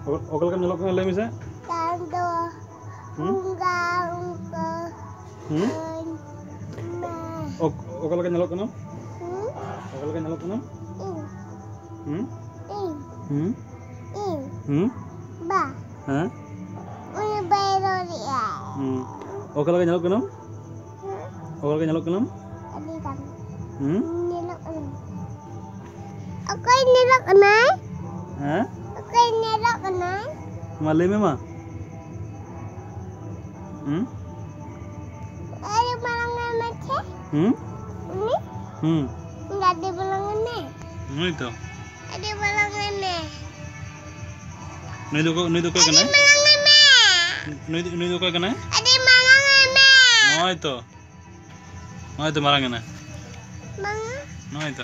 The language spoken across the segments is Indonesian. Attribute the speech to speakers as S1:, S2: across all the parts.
S1: Okal kan nyelok kan lagi sih?
S2: Tando. Unga.
S1: Okal kan nyelok kan? Okal kan nyelok kan?
S2: Ba.
S1: Hah?
S2: Udah bayar dia.
S1: Okal kan nyelok kan? Okal kan nyelok kan?
S2: Adi kan. Nyelok kan. Aku nyelok kan?
S1: Hah?
S2: Aku nyelok kan?
S1: Malay में माँ?
S2: Ada balangan macam? Ini? Enggak ada balangannya.
S1: Itu.
S2: Ada balangannya.
S1: Nih tuh kau kena?
S2: Ada balangannya.
S1: Nih tuh kau kena?
S2: Ada balangannya.
S1: Oh itu marang kena.
S2: Bang.
S1: Itu.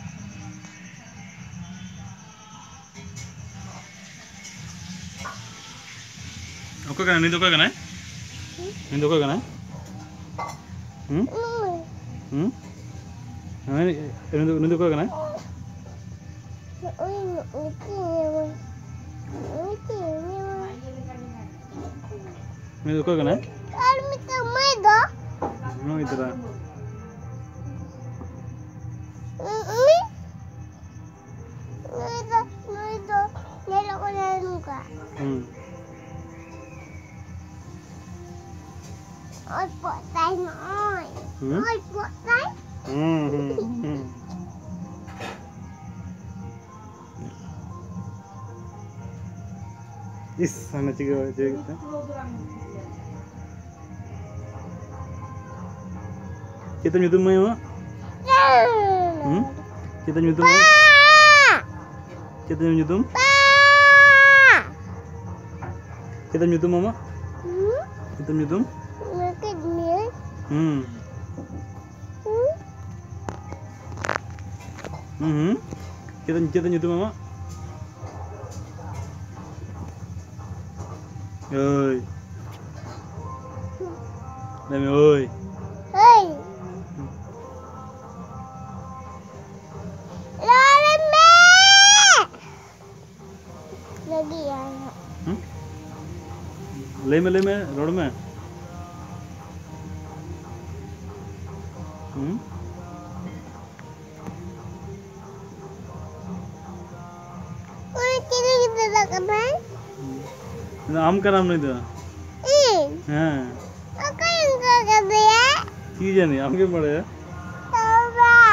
S1: Oke kan? Nih tuh kau kena? Nih tuh kau kena? Nih tuh kau kena? Nih tuh kau kena?
S2: Kalau minta mega.
S1: Itu dah.
S2: Nyelok kan muka. Ôi bộ tay nói. Ôi bộ tay.
S1: Is sana juga kita. Kita nyutum mah? Kita nyutum mah? Kita nyutum? Kita nyutum mama? Kita nyutum? Kita nyutum mama? Oi. Nami oi.
S2: Hei. Lame. Lagi ya.
S1: Leme road में आम का नाम नहीं था हाँ
S2: क्या
S1: की जानी आम के पड़े